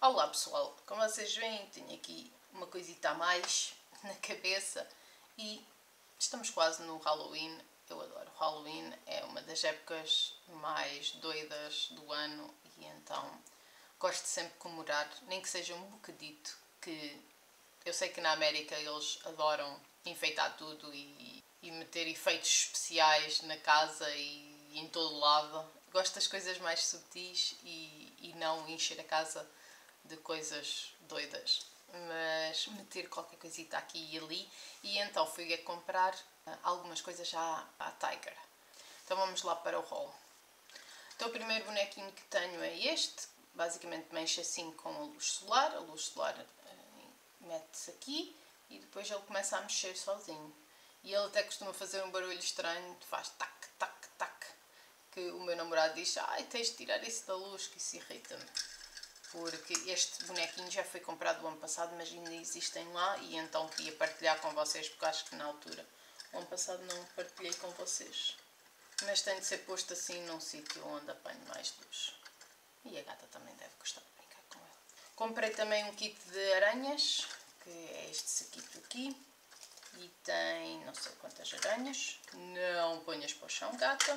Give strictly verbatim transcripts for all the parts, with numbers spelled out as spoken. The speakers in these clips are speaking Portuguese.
Olá pessoal, como vocês veem tenho aqui uma coisita a mais na cabeça e estamos quase no Halloween. Eu adoro Halloween, é uma das épocas mais doidas do ano e então gosto de sempre comemorar, nem que seja um bocadito, que eu sei que na América eles adoram enfeitar tudo e, e meter efeitos especiais na casa e em todo lado. Gosto das coisas mais subtis e, e não encher a casa de coisas doidas, mas meter qualquer coisita aqui e ali. E então fui a comprar algumas coisas à, à Tiger. Então vamos lá para o haul. Então o primeiro bonequinho que tenho é este, basicamente mexe assim com a luz solar. A luz solar uh, mete-se aqui e depois ele começa a mexer sozinho. E ele até costuma fazer um barulho estranho, faz tac, tac, tac, que o meu namorado diz: ai, tens de tirar isso da luz, que isso irrita-me. Porque este bonequinho já foi comprado o ano passado, mas ainda existem lá e então queria partilhar com vocês, porque acho que na altura, o ano passado não partilhei com vocês. Mas tem de ser posto assim num sítio onde apanhe mais luz. E a gata também deve gostar de brincar com ele. Comprei também um kit de aranhas, que é este saquito aqui. E tem não sei quantas aranhas. Não ponhas para o chão, gata.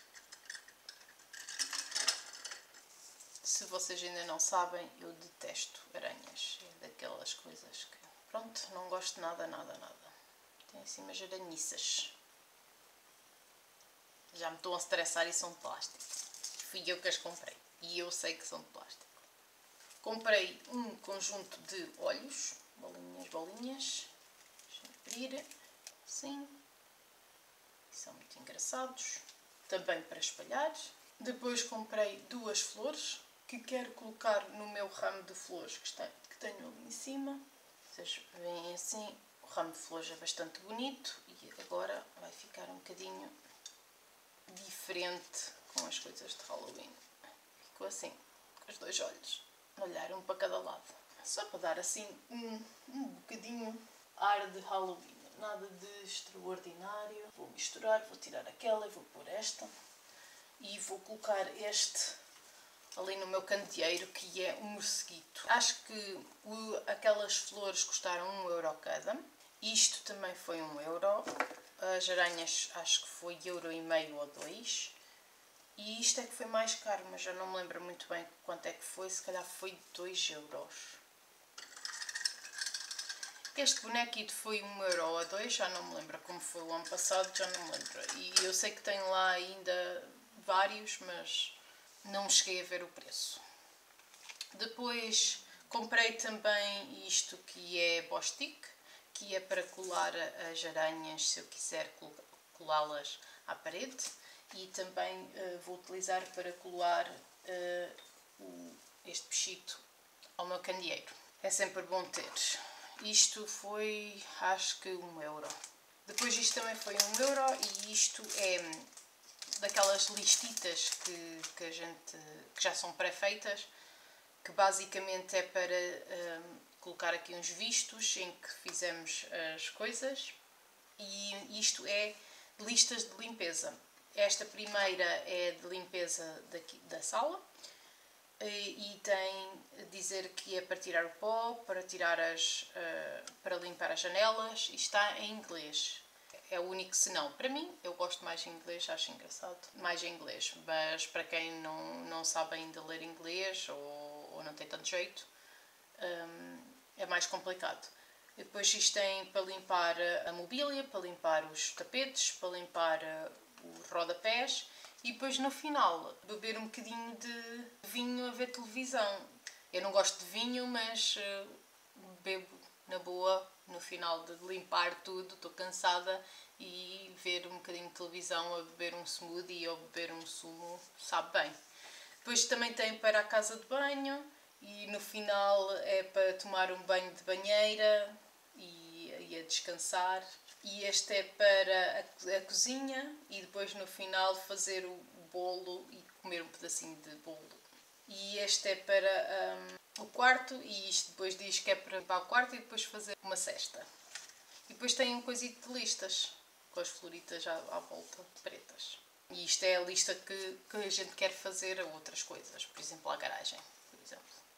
Se vocês ainda não sabem, eu detesto aranhas. É daquelas coisas que, pronto, não gosto nada, nada, nada. Tem assim umas aranhiças. Já me estão a estressar e são de plástico. Fui eu que as comprei. E eu sei que são de plástico. Comprei um conjunto de olhos. Bolinhas, bolinhas. Deixa-me abrir. Assim. São muito engraçados. Também para espalhar. Depois comprei duas flores que quero colocar no meu ramo de flores que, está, que tenho ali em cima. Vocês veem assim, o ramo de flores é bastante bonito e agora vai ficar um bocadinho diferente com as coisas de Halloween. Ficou assim, com os dois olhos, olhar um para cada lado. Só para dar assim um, um bocadinho ar de Halloween, nada de extraordinário. Vou misturar, vou tirar aquela e vou pôr esta. E vou colocar este ali no meu candeeiro, que é um morceguito. Acho que o, aquelas flores custaram um euro cada. Isto também foi um euro. As aranhas acho que foi euro e meio ou dois. E isto é que foi mais caro, mas já não me lembro muito bem quanto é que foi. Se calhar foi dois euros. Este bonequito foi um euro ou dois, já não me lembro como foi o ano passado, já não me lembro. E eu sei que tenho lá ainda vários, mas não cheguei a ver o preço. Depois comprei também isto que é Bostik, que é para colar as aranhas se eu quiser colá-las à parede. E também uh, vou utilizar para colar uh, o, este peixito ao meu candeeiro. É sempre bom ter. Isto foi, acho que, um euro. Depois isto também foi um euro e isto é daquelas listitas que, que, a gente, que já são pré-feitas, que basicamente é para um, colocar aqui uns vistos em que fizemos as coisas. E isto é listas de limpeza. Esta primeira é de limpeza daqui, da sala. E tem dizer que é para tirar o pó, para, tirar as, uh, para limpar as janelas, e está em inglês. É o único senão. Para mim, eu gosto mais de inglês, acho engraçado, mais em inglês, mas para quem não, não sabe ainda ler inglês ou, ou não tem tanto jeito, um, é mais complicado. E depois isto tem para limpar a mobília, para limpar os tapetes, para limpar os rodapés. E depois no final, beber um bocadinho de vinho a ver televisão. Eu não gosto de vinho, mas uh, bebo na boa no final de limpar tudo. Estou cansada e ver um bocadinho de televisão, a beber um smoothie ou beber um sumo, sabe bem. Depois também tem para a casa de banho e no final é para tomar um banho de banheira e, e a descansar. E este é para a, a cozinha e depois no final fazer o bolo e comer um pedacinho de bolo. E este é para um, o quarto e isto depois diz que é para limpar o quarto e depois fazer uma cesta. E depois tem um coisito de listas, com as floritas à, à volta, pretas. E isto é a lista que, que a gente quer fazer a outras coisas, por exemplo a garagem, por exemplo.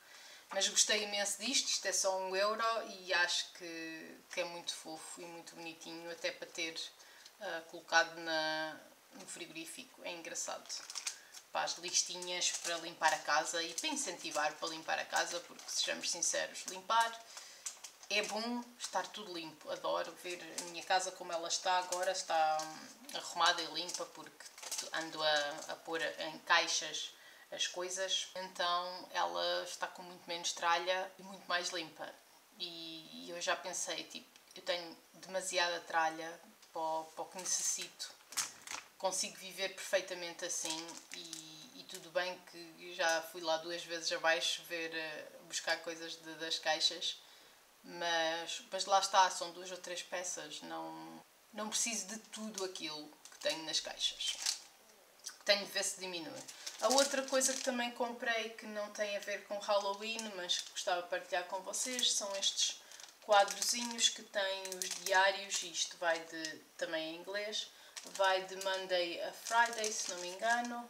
Mas gostei imenso disto, isto é só um euro e acho que, que é muito fofo e muito bonitinho, até para ter uh, colocado na, no frigorífico, é engraçado. Para as listinhas para limpar a casa e para incentivar para limpar a casa, porque sejamos sinceros, limpar é bom, estar tudo limpo. Adoro ver a minha casa como ela está agora, está arrumada e limpa, porque ando a, a pôr em caixas as coisas, então ela está com muito menos tralha e muito mais limpa. E, e eu já pensei, tipo, eu tenho demasiada tralha para o, para o que necessito, consigo viver perfeitamente assim e, e tudo bem que já fui lá duas vezes abaixo ver, buscar coisas de, das caixas, mas, mas lá está, são duas ou três peças, não, não preciso de tudo aquilo que tenho nas caixas. Tenho de ver se diminui. A outra coisa que também comprei, que não tem a ver com Halloween, mas que gostava de partilhar com vocês, são estes quadrozinhos que têm os diários, e isto vai de, também em inglês, vai de Monday a Friday, se não me engano,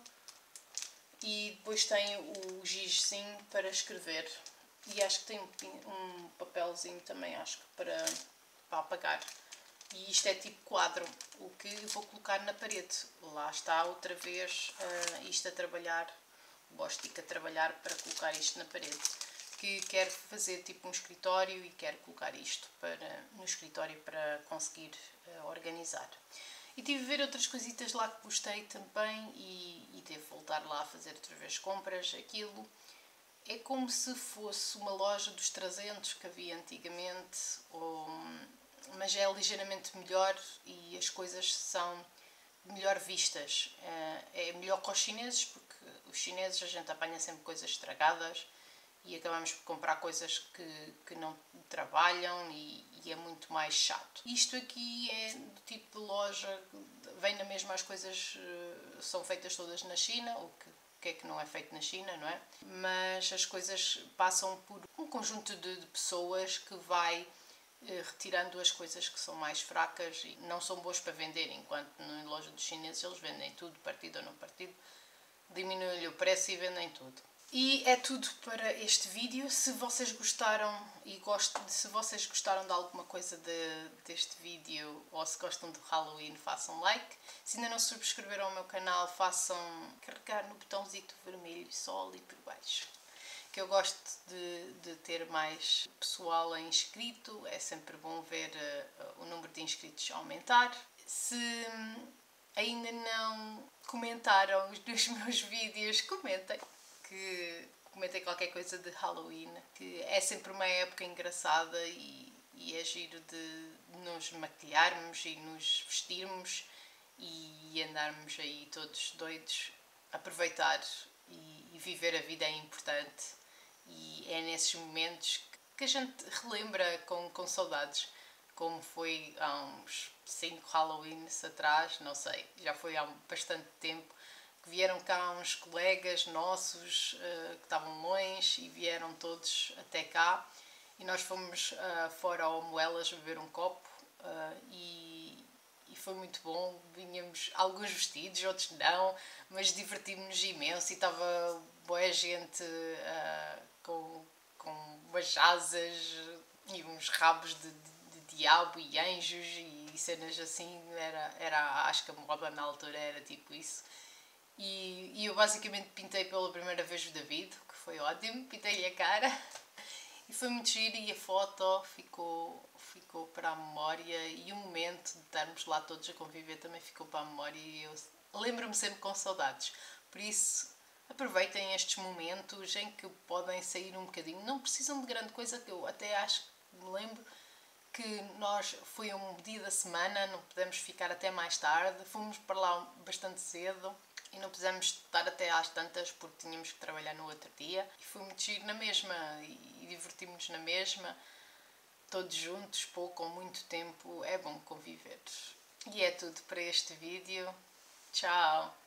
e depois tem o gizezinho para escrever, e acho que tem um, um papelzinho também, acho que para, para apagar. E isto é tipo quadro, o que eu vou colocar na parede. Lá está outra vez uh, isto a trabalhar, o Bostic a trabalhar para colocar isto na parede. Que quero fazer tipo um escritório e quero colocar isto para, no escritório para conseguir uh, organizar. E tive a ver outras coisitas lá que gostei também e, e devo voltar lá a fazer outra vez compras. Aquilo é como se fosse uma loja dos trezentos que havia antigamente, ou... mas é ligeiramente melhor e as coisas são melhor vistas. É melhor que os chineses, porque os chineses a gente apanha sempre coisas estragadas e acabamos por comprar coisas que, que não trabalham e, e é muito mais chato. Isto aqui é do tipo de loja, vem na mesma, as coisas são feitas todas na China, o que, que é que não é feito na China, não é? Mas as coisas passam por um conjunto de, de pessoas que vai retirando as coisas que são mais fracas e não são boas para vender, enquanto na loja dos chineses eles vendem tudo, partido ou não partido, diminuem-lhe o preço e vendem tudo. E é tudo para este vídeo. Se vocês gostaram e gostam, se vocês gostaram de alguma coisa de, deste vídeo ou se gostam do Halloween, façam like. Se ainda não subscreveram ao meu canal, façam carregar no botãozinho vermelho só ali por baixo. Que eu gosto de, de ter mais pessoal inscrito, é sempre bom ver uh, o número de inscritos aumentar. Se ainda não comentaram os dos meus vídeos, comentem, que comentem qualquer coisa de Halloween, que é sempre uma época engraçada e, e é giro de nos maquilharmos e nos vestirmos e andarmos aí todos doidos, aproveitar e, e viver a vida é importante. E é nesses momentos que a gente relembra com, com saudades, como foi há uns cinco Halloweens atrás, não sei, já foi há bastante tempo, que vieram cá uns colegas nossos uh, que estavam longe e vieram todos até cá e nós fomos uh, fora ao Moelas beber um copo uh, e, e foi muito bom. Vinhamos alguns vestidos, outros não, mas divertimos-nos imenso e estava boa gente uh, com, com umas asas e uns rabos de, de, de diabo e anjos e cenas assim. Era, era, acho que a moda na altura era tipo isso. E, e eu basicamente pintei pela primeira vez o David, que foi ótimo, pintei-lhe a cara e foi muito giro e a foto ficou, ficou para a memória e o momento de estarmos lá todos a conviver também ficou para a memória e eu lembro-me sempre com saudades. Por isso, aproveitem estes momentos em que podem sair um bocadinho, não precisam de grande coisa, que eu até acho que me lembro que nós, foi um dia da semana, não pudemos ficar até mais tarde, fomos para lá bastante cedo e não precisamos estar até às tantas porque tínhamos que trabalhar no outro dia. E foi muito giro na mesma e divertimos-nos na mesma, todos juntos, pouco ou muito tempo, é bom conviver. E é tudo para este vídeo. Tchau!